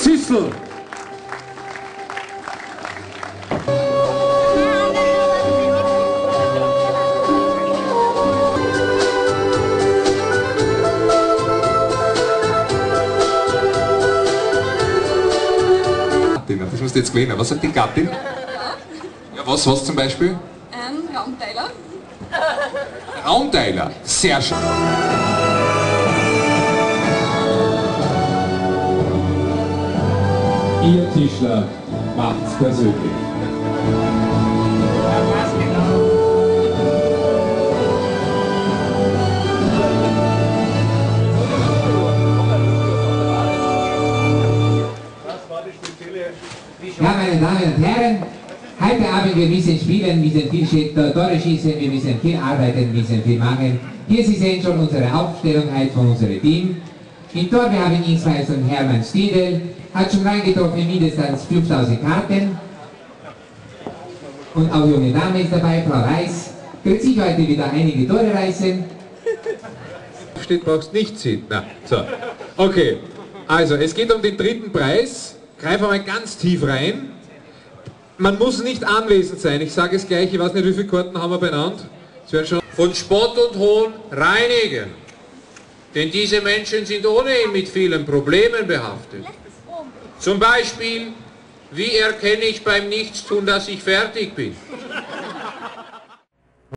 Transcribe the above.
Schüssel. Das musst du jetzt gewählen. Was sagt die Gattin? Ja, was zum Beispiel? Ein Raumteiler. Raumteiler. Sehr schön. Ihr Tischler macht's persönlich. Ja, meine Damen und Herren, heute Abend wir müssen spielen, wir müssen viel Tore schießen, wir müssen viel arbeiten, wir müssen viel machen. Hier Sie sehen schon unsere Aufstellung von unserem Team. Im Tor wir haben insgesamt Hermann Stiedel, hat schon reingetroffen mindestens 5000 Karten. Und auch junge Dame ist dabei, Frau Reis, wird sich heute wieder einige Tore reißen. Steht, brauchst nicht ziehen. Na, so. Okay, also es geht um den dritten Preis. Greif einmal ganz tief rein. Man muss nicht anwesend sein, ich sage es gleich, ich weiß nicht, wie viele Karten haben wir benannt. Es werden schon von Spott und Hohn reinigen. Denn diese Menschen sind ohnehin mit vielen Problemen behaftet. Zum Beispiel, wie erkenne ich beim Nichtstun, dass ich fertig bin?